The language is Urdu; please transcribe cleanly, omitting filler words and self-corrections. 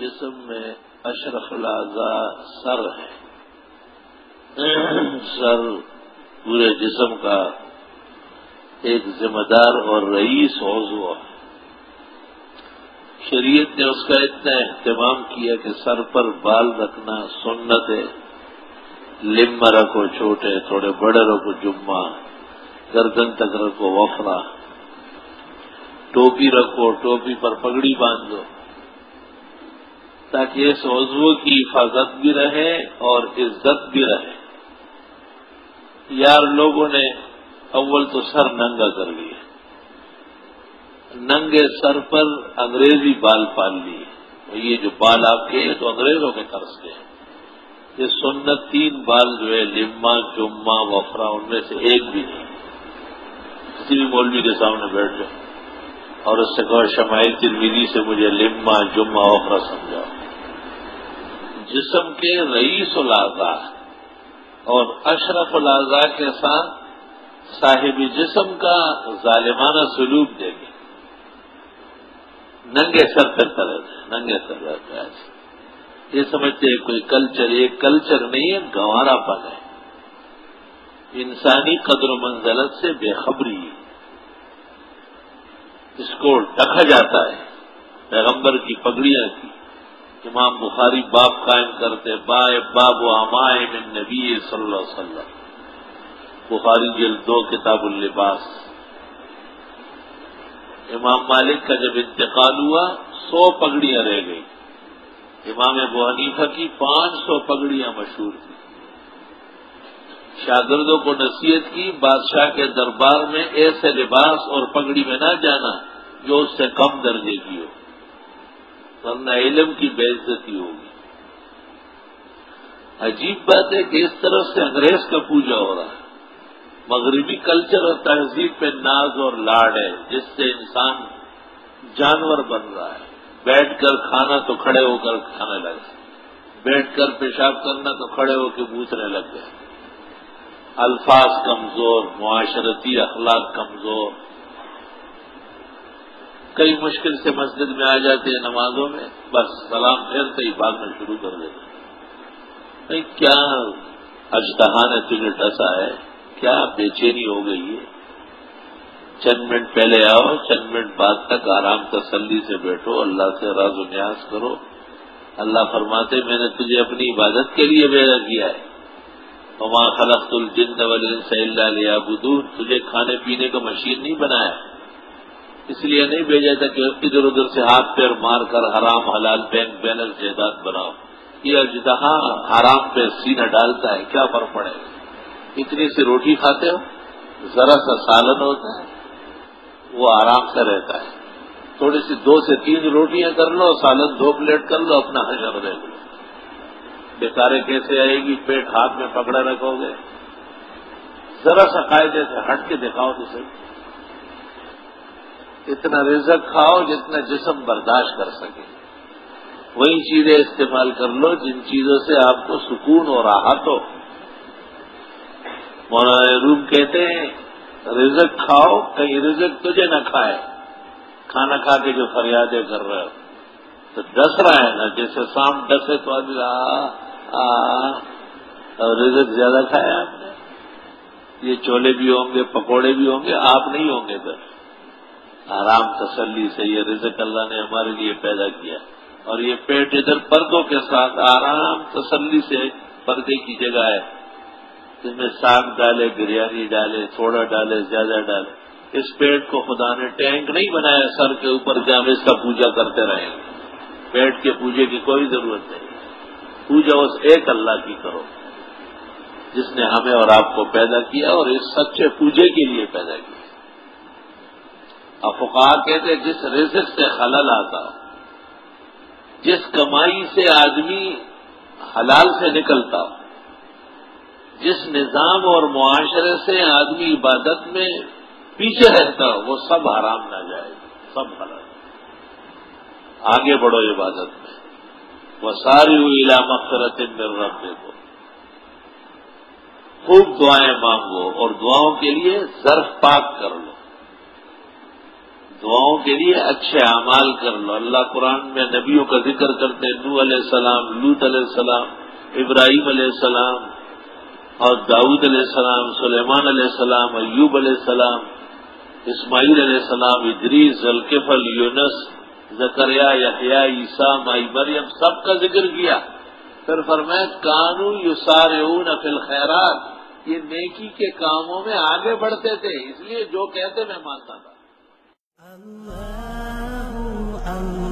جسم میں اشرف الاعضاء سر ہے. سر پورے جسم کا ایک ذمہ دار اور رئیس عضو ہے. شریعت نے اس کا اتنا اہتمام کیا کہ سر پر بال رکھنا سنت ہے. لمہ رکھو چھوٹے، تھوڑے بڑے رکھو جمعہ، گردن تک رکھو وفرا، ٹوپی رکھو، ٹوپی پر پگڑی باندھ دو تاکہ اس عضو کی حفاظت بھی رہے اور عزت بھی رہے. یار لوگوں نے اول تو سر ننگا کر لیا، ننگے سر پر انگریزی بال پال لیے. یہ جو بال آپ کے ہیں تو انگریزوں کے طرز کے ہیں. یہ سنت 3 بال جو ہے لمہ، جمعہ، وفرا، ان میں سے ایک بھی نہیں. کسی بھی مولوی کے سامنے بیٹھ جاؤ اور اس سے کہو شمائل ترمذی سے مجھے لمہ، جمعہ، وفرا سمجھاؤ. جسم کے رئیس الاعضاء اور اشرف الاعضاء کے ساتھ صاحب جسم کا ظالمانہ سلوک دیکھیں. ننگے سر کرتا رہتا ہے، ننگے سر رہتا ہے. یہ سمجھتے ہیں کوئی کلچر، یہ کلچر نہیں ہے، گوارا پن ہے. انسانی قدر و منزلت سے بے خبری، اس کو ڈھکا جاتا ہے. پیغمبر کی پگڑیاں کی امام بخاری باب قائم کرتے، باب و امائم النبی صلی اللہ علیہ وسلم. بخاری جلد 2 کتاب اللباس. امام مالک کا جب انتقال ہوا 100 پگڑیاں رہ گئی. امام ابو حنیفہ کی 500 پگڑیاں مشہور تھیں. شاگردوں کو نصیحت کی بادشاہ کے دربار میں ایسے لباس اور پگڑی میں نہ جانا جو اس سے کم درجے کی ہو، ورنہ علم کی بے عزتی ہوگی. عجیب بات ہے کہ اس طرح سے انگریز کا پوجا ہو رہا ہے. مغربی کلچر اور تہذیب پہ ناز اور لاڈ ہے جس سے انسان جانور بن رہا ہے. بیٹھ کر کھانا تو کھڑے ہو کر کھانے لگے، بیٹھ کر پیشاب کرنا تو کھڑے ہو کے بوسنے لگ گئے. الفاظ کمزور، معاشرتی اخلاق کمزور. کئی مشکل سے مسجد میں آ جاتے ہیں نمازوں میں، بس سلام پھیرتے ہی بھاگنا شروع کر دیتے. نہیں کیا اژدہا نے تجھے ڈسا ہے، کیا بے چینی ہو گئی ہے؟ چند منٹ پہلے آؤ، چند منٹ بعد تک آرام تسلی سے بیٹھو، اللہ سے راز و نیاز کرو. اللہ فرماتے میں نے تجھے اپنی عبادت کے لیے پیدا کیا ہے. وما خلقت الجن والانس الا لیعبدون. تجھے کھانے پینے کا مشین نہیں بنایا، اس لیے نہیں بھیجا تھا کہ ادھر ادھر سے ہاتھ پیر مار کر حرام حلال بینک بیلنس جائیداد بناؤ. یہ اژدہا حرام پہ سینہ ڈالتا ہے، کیا فرق پڑے گا؟ اتنی سی روٹی کھاتے ہو، ذرا سا سالن ہوتا ہے، وہ آرام سے رہتا ہے. تھوڑی سی 2 سے 3 روٹیاں کر لو، سالن 2 پلیٹ کر لو، اپنا حشر رہ لو. بیکارے کیسے آئے گی؟ پیٹ ہاتھ میں پکڑے رکھو گے. ذرا سا قاعدے سے ہٹ کے دکھاؤ تو صحیح. اتنا رزق کھاؤ جتنا جسم برداشت کر سکے. وہی چیزیں استعمال کر لو جن چیزوں سے آپ کو سکون اور راحت ہو. مولانا روم کہتے ہیں رزق کھاؤ، کہیں رزق تجھے نہ کھائے. کھانا کھا کے جو فریادیں کر رہے ہو تو ڈس رہا ہے نا، جیسے سانپ ڈسے تو آدمی اور رزق زیادہ کھایا آپ نے. یہ چولے بھی ہوں گے، پکوڑے بھی ہوں گے، آپ نہیں ہوں گے. بس آرام تسلی سے یہ رزق اللہ نے ہمارے لیے پیدا کیا. اور یہ پیٹ ادھر پردوں کے ساتھ آرام تسلی سے پردے کی جگہ ہے. اس میں ساگ ڈالے، بریانی ڈالے، تھوڑا ڈالے، زیادہ ڈالے. اس پیٹ کو خدا نے ٹینک نہیں بنایا سر کے اوپر کہ ہم اس کا پوجا کرتے رہیں گے. پیٹ کے پوجے کی کوئی ضرورت نہیں. پوجا اس ایک اللہ کی کرو جس نے ہمیں اور آپ کو پیدا کیا اور اس سچے پوجے کے لیے پیدا کیا. فقہا کہتے ہیں جس رزق سے خلل آتا ہو، جس کمائی سے آدمی حلال سے نکلتا ہو، جس نظام اور معاشرے سے آدمی عبادت میں پیچھے رہتا ہو، وہ سب حرام نہ جائے، سب حلال. آگے بڑھو عبادت میں. وسارعوا الی مغفرۃ من ربکم. خوب دعائیں مانگو اور دعاؤں کے لیے ظرف پاک کر لو. دعاؤں کے لیے اچھے اعمال کر لو. اللہ قرآن میں نبیوں کا ذکر کرتے ہیں، نوح علیہ السلام، لوط علیہ السلام، ابراہیم علیہ السلام اور داؤد علیہ السلام، سلیمان علیہ السلام، ایوب علیہ السلام، اسماعیل علیہ السلام، ادریس، ذوالکفل، یونس، زکریا، یحییٰ، عیسیٰ، مائی مریم، سب کا ذکر کیا. پھر فرمایا کانوا یسارعون فی الخیرات، یہ نیکی کے کاموں میں آگے بڑھتے تھے، اس لیے جو کہتے میں مانتا تھا.